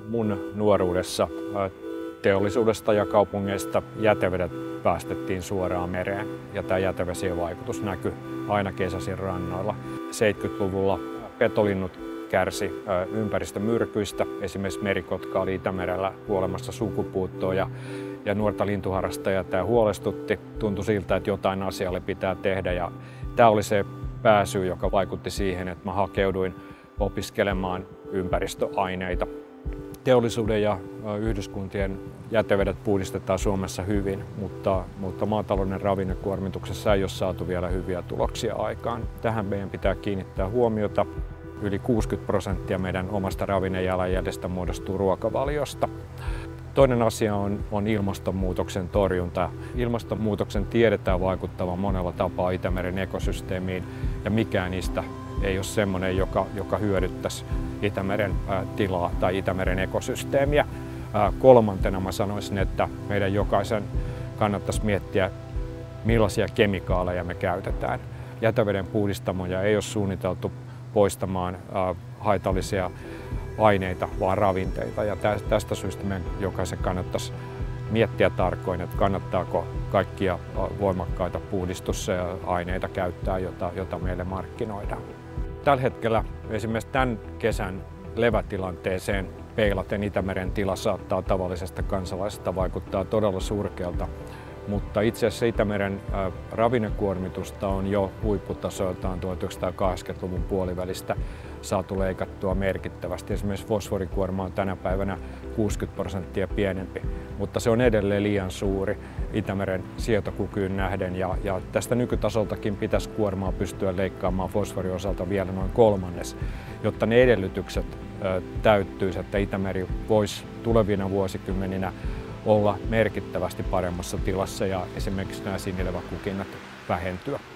mun nuoruudessa teollisuudesta ja kaupungeista jätevedet päästettiin suoraan mereen ja tämä jätevesien vaikutus näkyi aina kesäisin rannoilla. 70-luvulla petolinnut kärsi ympäristömyrkyistä. Esimerkiksi merikotka oli Itämerellä kuolemassa sukupuuttoon ja nuorta lintuharrastajaa tämä huolestutti. Tuntui siltä, että jotain asialle pitää tehdä ja tämä oli se pääsyy, joka vaikutti siihen, että mä hakeuduin opiskelemaan ympäristöaineita. Teollisuuden ja yhdyskuntien jätevedet puhdistetaan Suomessa hyvin, mutta maatalouden ravinnekuormituksessa ei ole saatu vielä hyviä tuloksia aikaan. Tähän meidän pitää kiinnittää huomiota. Yli 60% meidän omasta ravinnejalanjäljestä muodostuu ruokavaliosta. Toinen asia on ilmastonmuutoksen torjunta. Ilmastonmuutoksen tiedetään vaikuttavan monella tapaa Itämeren ekosysteemiin ja mikään niistä ei ole sellainen, joka hyödyttäisi Itämeren tilaa tai Itämeren ekosysteemiä. Kolmantena mä sanoisin, että meidän jokaisen kannattaisi miettiä, millaisia kemikaaleja me käytetään. Jäteveden puhdistamoja ei ole suunniteltu poistamaan haitallisia aineita, vaan ravinteita. Ja tästä syystä meidän jokaisen kannattaisi miettiä tarkoin, että kannattaako kaikkia voimakkaita puhdistusaineita käyttää, jota meille markkinoidaan. Tällä hetkellä esimerkiksi tämän kesän levätilanteeseen peilaten Itämeren tila saattaa tavallisesta kansalaisesta vaikuttaa todella surkealta, mutta itse asiassa Itämeren ravinnekuormitusta on jo huipputasoiltaan 1980-luvun puolivälistä saatu leikattua merkittävästi. Esimerkiksi fosforikuorma on tänä päivänä 60% pienempi, mutta se on edelleen liian suuri Itämeren sietokykyyn nähden ja tästä nykytasoltakin pitäisi kuormaa pystyä leikkaamaan fosforin osalta vielä noin kolmannes, jotta ne edellytykset täyttyisi, että Itämeri voisi tulevina vuosikymmeninä olla merkittävästi paremmassa tilassa ja esimerkiksi nämä sinileväkukinnat vähentyä.